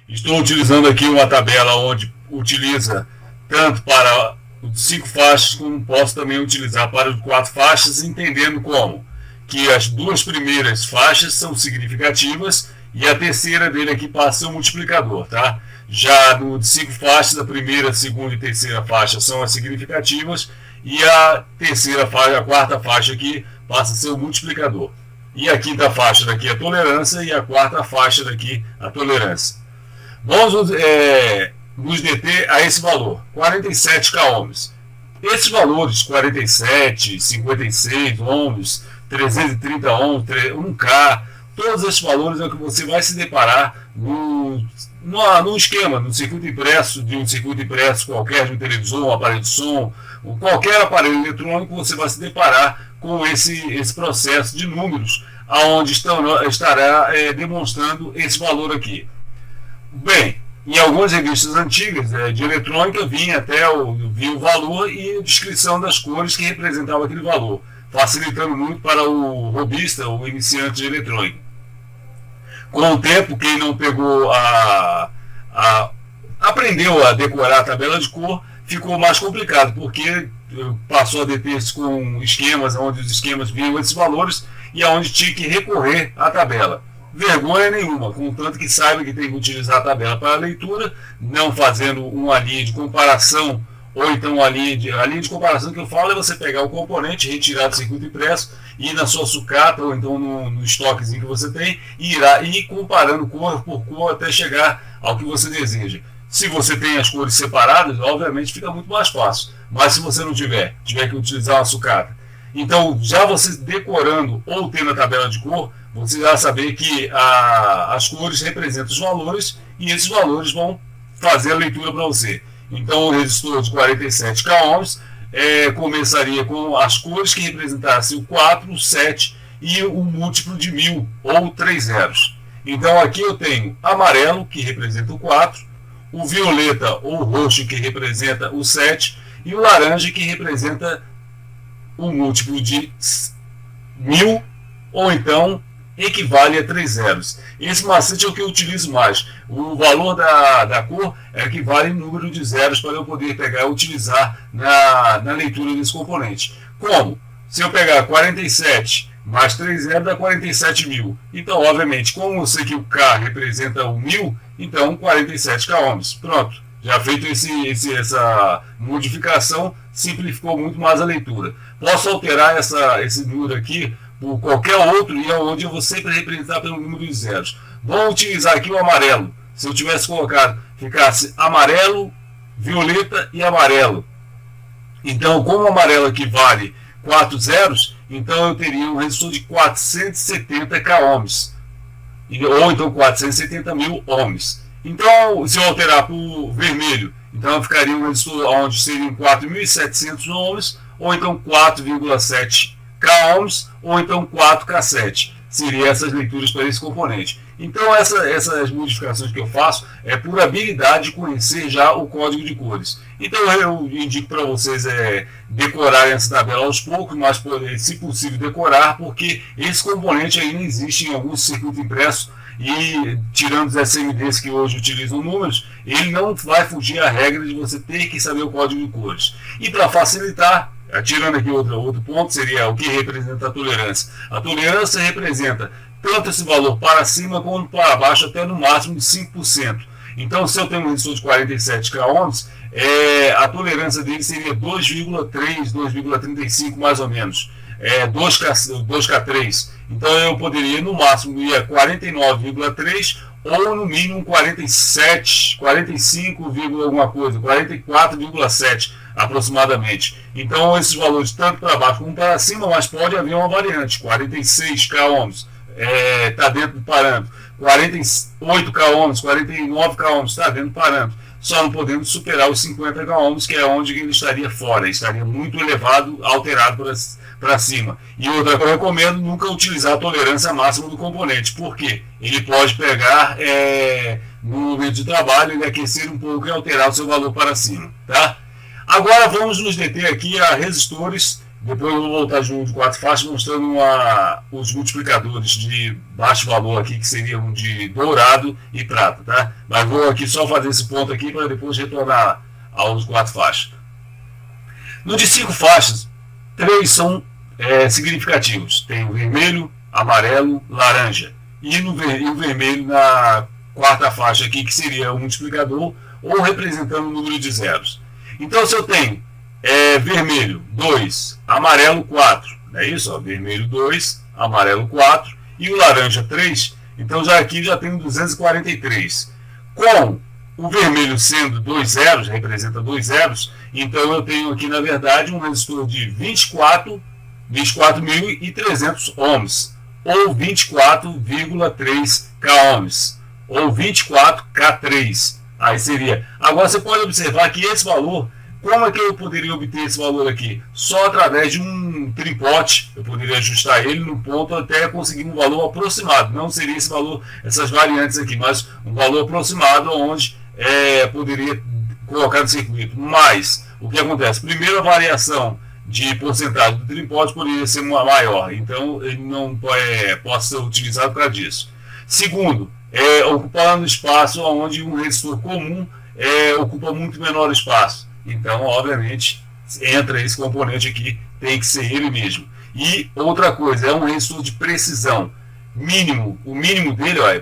Estou utilizando aqui uma tabela onde utiliza tanto para 5 faixas, como posso também utilizar para 4 faixas, entendendo como que as 2 primeiras faixas são significativas e a terceira dele aqui passa a ser um multiplicador, tá? Já no de 5 faixas, a primeira, segunda e terceira faixa são as significativas e a terceira faixa, a quarta faixa aqui passa a ser o multiplicador. E a quinta faixa daqui é a tolerância e a quarta faixa daqui a tolerância. Vamos nos deter a esse valor, 47 k-ohms. Esses valores, 47, 56 ohms, 330 ohms, 1K, todos esses valores é o que você vai se deparar no esquema, no circuito impresso, de um circuito impresso qualquer, de um televisor, um aparelho de som, qualquer aparelho eletrônico, você vai se deparar com esse processo de números, aonde estará demonstrando esse valor aqui. Bem, em algumas revistas antigas de eletrônica vinha o valor e a descrição das cores que representavam aquele valor, facilitando muito para o hobbyista ou iniciante de eletrônica. Com o tempo, quem não pegou aprendeu a decorar a tabela de cor, ficou mais complicado, porque passou a deter-se com esquemas, onde os esquemas vinham esses valores e aonde tinha que recorrer à tabela. Vergonha nenhuma, contanto que saiba que tem que utilizar a tabela para a leitura, não fazendo uma linha de comparação, ou então a linha de comparação que eu falo é você pegar o componente, retirar do circuito impresso, ir na sua sucata, ou então no estoquezinho que você tem, e ir comparando cor por cor até chegar ao que você deseja. Se você tem as cores separadas, obviamente fica muito mais fácil, mas se você não tiver que utilizar uma sucata, então já você decorando ou tendo a tabela de cor, você vai saber que as cores representam os valores e esses valores vão fazer a leitura para você. Então o resistor de 47 k-ohms começaria com as cores que representassem o 4, o 7 e o múltiplo de 1000 ou 3 zeros. Então aqui eu tenho amarelo, que representa o 4, o violeta ou roxo, que representa o 7, e o laranja, que representa o múltiplo de 1000 ou então equivale a 3 zeros. Esse macete é o que eu utilizo mais. O valor da cor equivale ao número de zeros para eu poder pegar e utilizar na leitura desse componente. Como? Se eu pegar 47 mais 3 zeros dá 47.000. Então, obviamente, como eu sei que o K representa o 1000, então 47 k-ohms. Pronto. Já feito essa modificação, simplificou muito mais a leitura. Posso alterar esse número aqui por qualquer outro, e onde eu vou sempre representar pelo número de zeros. Vamos utilizar aqui o amarelo. Se eu tivesse colocado, ficasse amarelo, violeta e amarelo. Então, como o amarelo aqui vale 4 zeros, então eu teria um resistor de 470 k-ohms. Ou então 470.000 ohms. Então, se eu alterar para o vermelho, então ficaria um resistor onde seriam 4.700 ohms, ou então 4,7 k-ohms, ou então 4K7. Seriam essas leituras para esse componente. Então essas modificações que eu faço é por habilidade de conhecer já o código de cores. Então eu indico para vocês decorarem essa tabela aos poucos, mas se possível decorar, porque esse componente ainda existe em alguns circuitos impressos e tirando os SMDs que hoje utilizam números, ele não vai fugir à regra de você ter que saber o código de cores. E para facilitar, tirando aqui outro ponto, seria o que representa a tolerância. A tolerância representa tanto esse valor para cima como para baixo, até no máximo de 5%. Então, se eu tenho um resistor de 47 k-ohms, a tolerância dele seria 2,3, 2,35 mais ou menos. 2K3. Então, eu poderia, no máximo, ir a 49,3 ou no mínimo 47, 45, alguma coisa, 44,7 aproximadamente. Então, esses valores tanto para baixo como para cima, mas pode haver uma variante. 46 k-ohms está dentro do parâmetro. 48 k-ohms, 49 k-ohms está dentro do parâmetro. Só não podemos superar os 50 k-ohms, que é onde ele estaria fora, estaria muito elevado, alterado para cima. E outra coisa, eu recomendo nunca utilizar a tolerância máxima do componente, porque ele pode pegar no momento de trabalho, ele aquecer um pouco e alterar o seu valor para cima. Tá? Agora vamos nos deter aqui a resistores Depois eu vou voltar de um de 4 faixas mostrando os multiplicadores de baixo valor aqui, que seriam de dourado e prata, tá? Mas vou aqui só fazer esse ponto aqui para depois retornar aos 4 faixas. No de 5 faixas, 3 são significativos. Tem o vermelho, amarelo, laranja. E o vermelho na quarta faixa aqui, que seria o multiplicador, ou representando o número de zeros. Então, se eu tenho vermelho 2, amarelo 4, não é isso? Ó, vermelho 2, amarelo 4 e o laranja 3, então aqui já tenho 243. Com o vermelho sendo 2 zeros, representa 2 zeros, então eu tenho aqui, na verdade, um resistor de 24.300 ohms, ou 24,3 k ohms, ou 24K3. Aí seria. Agora você pode observar que esse valor, como é que eu poderia obter esse valor aqui? Só através de um trimpote, eu poderia ajustar ele no ponto até conseguir um valor aproximado. Não seria esse valor, essas variantes aqui, mas um valor aproximado onde poderia colocar no circuito. Mas, o que acontece? Primeiro, a variação de porcentagem do trimpote poderia ser maior, então ele não pode ser utilizado para disso. Segundo, ocupando espaço onde um resistor comum ocupa muito menor espaço. Então, obviamente, entra esse componente aqui, tem que ser ele mesmo. E outra coisa, é um resistor de precisão mínimo. O mínimo dele é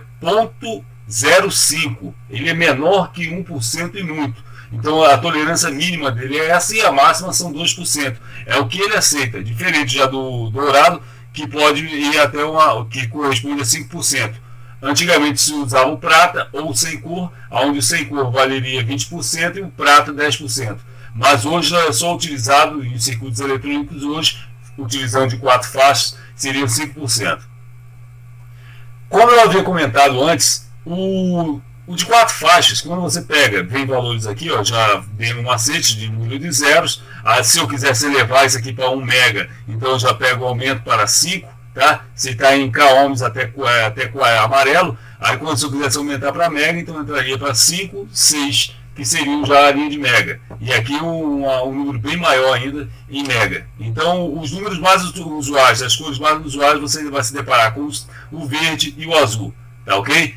0,05. Ele é menor que 1% e muito. Então, a tolerância mínima dele é essa e a máxima são 2%. É o que ele aceita, diferente já do dourado, que pode ir até que corresponde a 5%. Antigamente se usava o prata ou sem cor, onde o sem cor valeria 20% e o prata 10%. Mas hoje é só utilizado em circuitos eletrônicos, hoje, utilizando de 4 faixas, seria 5%. Como eu havia comentado antes, o de 4 faixas, quando você pega, vem valores aqui, ó, já vem um macete de número de zeros. Se eu quisesse elevar isso aqui para 1 mega, então eu já pego o aumento para 5. Tá? Se está em K ohms até amarelo, aí quando eu quisesse aumentar para mega, então entraria para 5, 6, que seriam já a linha de mega. E aqui um número bem maior ainda em mega. Então, os números mais usuais, as cores mais usuais, você vai se deparar com o verde e o azul. Tá ok?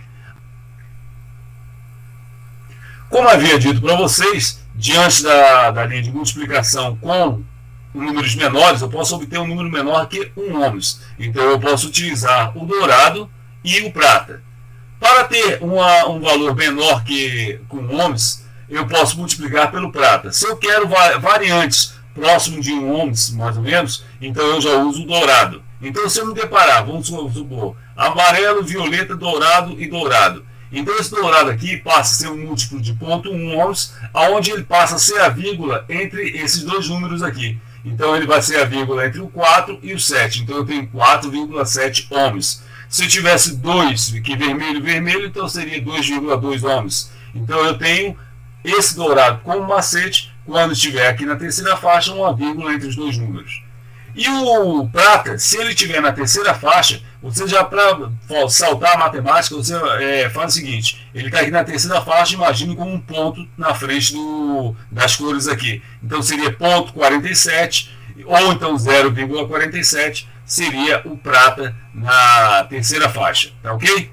Como havia dito para vocês, diante da linha de multiplicação com números menores, eu posso obter um número menor que 1 ohms. Então eu posso utilizar o dourado e o prata. Para ter um valor menor que com ohms, eu posso multiplicar pelo prata. Se eu quero variantes próximo de 1 ohms, mais ou menos, então eu já uso o dourado. Então se eu me deparar, vamos supor, amarelo, violeta, dourado e dourado. Então esse dourado aqui passa a ser um múltiplo de 0,1 ohms, onde ele passa a ser a vírgula entre esses dois números aqui. Então ele vai ser a vírgula entre o 4 e o 7. Então eu tenho 4,7 ohms. Se eu tivesse 2, que vermelho, vermelho, então seria 2,2 ohms. Então eu tenho esse dourado como macete, quando estiver aqui na terceira faixa, uma vírgula entre os dois números. E o prata, se ele estiver na terceira faixa, você já, para saltar a matemática, você faz o seguinte: ele está aqui na terceira faixa, imagine como um ponto na frente das cores aqui. Então seria ponto 47, ou então 0,47, seria o prata na terceira faixa. Tá ok?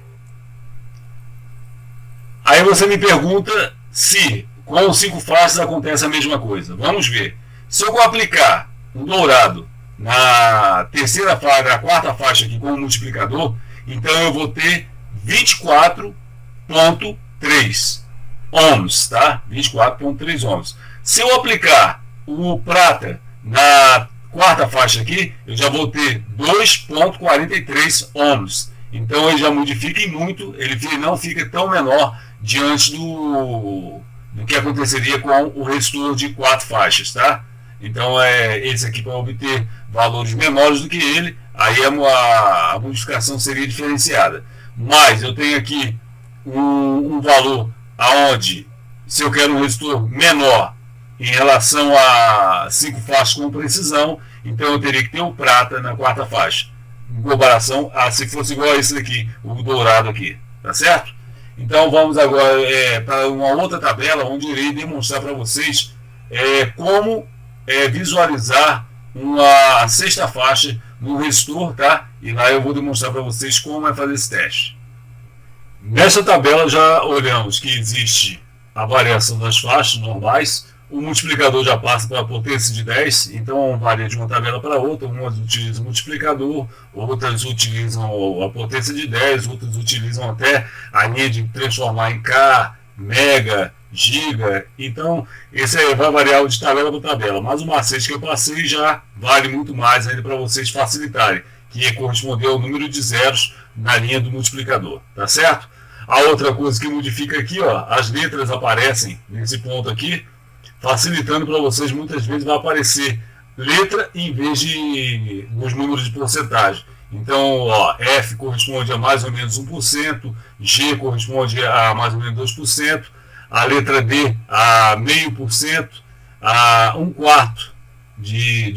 Aí você me pergunta se com 5 faixas acontece a mesma coisa. Vamos ver. Se eu aplicar um dourado na terceira faixa, na quarta faixa aqui com o multiplicador, então eu vou ter 24,3 ohms, tá? 24,3 ohms. Se eu aplicar o prata na quarta faixa aqui, eu já vou ter 2,43 ohms. Então ele já modifica em muito, ele não fica tão menor diante do que aconteceria com o resistor de 4 faixas, tá? Então esse aqui, para obter valores menores do que ele, aí a modificação seria diferenciada. Mas eu tenho aqui um valor aonde, se eu quero um resistor menor em relação a 5 faixas com precisão, então eu teria que ter o prata na quarta faixa, em comparação a se fosse igual a esse daqui, o dourado aqui, tá certo? Então vamos agora para uma outra tabela, onde eu irei demonstrar para vocês como visualizar uma sexta faixa no resistor, tá? E lá eu vou demonstrar para vocês como é fazer esse teste. Nesta tabela já olhamos que existe a variação das faixas normais. O multiplicador já passa para a potência de 10, então varia de uma tabela para outra. Umas utilizam o multiplicador, outras utilizam a potência de 10, outras utilizam até a linha de transformar em K, Mega, Giga. Então, esse aí vai variar de tabela para tabela. Mas o macete que eu passei já vale muito mais ainda para vocês facilitarem, que é corresponder ao número de zeros na linha do multiplicador, tá certo? A outra coisa que modifica aqui, ó, as letras aparecem nesse ponto aqui, facilitando para vocês. Muitas vezes vai aparecer letra em vez de nos números de porcentagem. Então, ó, F corresponde a mais ou menos 1%, G corresponde a mais ou menos 2%, a letra D a 0,5%, a 1/4 de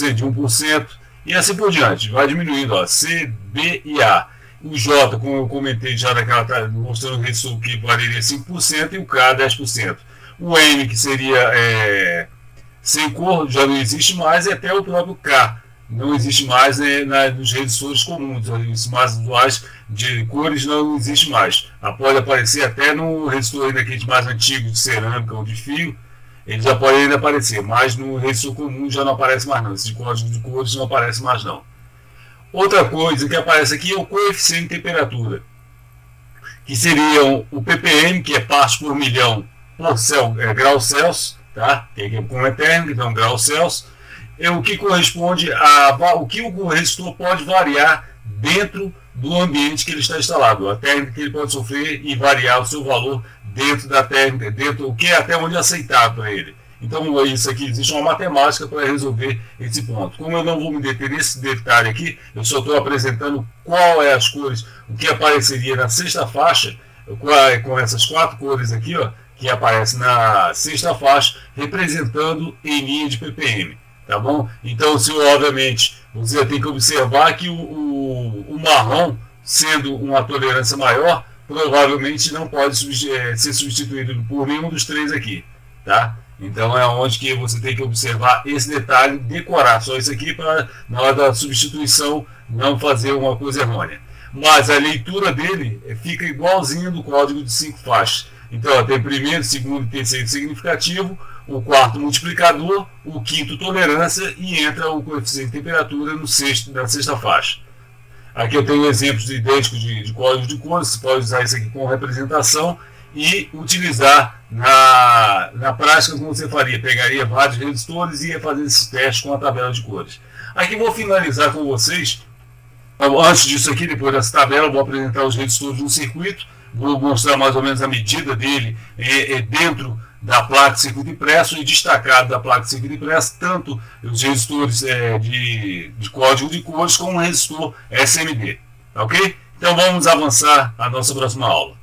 1%, e assim por diante. Vai diminuindo, ó, C, B e A. O J, como eu comentei já naquela, mostrando o resistor que valeria 5%, e o K 10%. O M, que seria sem cor, já não existe mais, e até o próprio K não existe mais, né, nos resistores comuns. Os mais usuais de cores não existe mais. Pode aparecer até no resistor ainda aqui mais antigo de cerâmica ou de fio, ele já pode ainda aparecer, mas no resistor comum já não aparece mais não. Esse código de cores não aparece mais não. Outra coisa que aparece aqui é o coeficiente de temperatura, que seria o ppm, que é partes por milhão por graus Celsius, tá? Como é térmico, então graus Celsius, é o que corresponde o que o resistor pode variar dentro do ambiente que ele está instalado, a térmica que ele pode sofrer e variar o seu valor dentro da térmica, dentro o que é até onde é aceitável para ele. Então, isso aqui, existe uma matemática para resolver esse ponto. Como eu não vou me deter nesse detalhe aqui, eu só estou apresentando qual é as cores, o que apareceria na sexta faixa, com essas 4 cores aqui, ó, que aparecem na sexta faixa, representando em linha de ppm, tá bom? Então, obviamente, você tem que observar que o marrom, sendo uma tolerância maior, provavelmente não pode ser substituído por nenhum dos 3 aqui, tá? Então é onde que você tem que observar esse detalhe, decorar só isso aqui para na hora da substituição não fazer uma coisa errônea. Mas a leitura dele fica igualzinho do código de 5 faixas. Então ó, tem primeiro, segundo e terceiro significativo, o quarto multiplicador, o quinto tolerância e entra o coeficiente de temperatura na sexta faixa. Aqui eu tenho exemplos idênticos de código de cores. Você pode usar isso aqui com representação e utilizar na prática como você faria. Pegaria vários resistores e ia fazer esses testes com a tabela de cores. Aqui vou finalizar com vocês. Antes disso aqui, depois dessa tabela, vou apresentar os resistores no circuito. Vou mostrar mais ou menos a medida dele dentro da placa de circuito impresso e destacado da placa de circuito impresso, tanto os resistores de código de cores como o resistor SMD. Ok? Então vamos avançar à nossa próxima aula.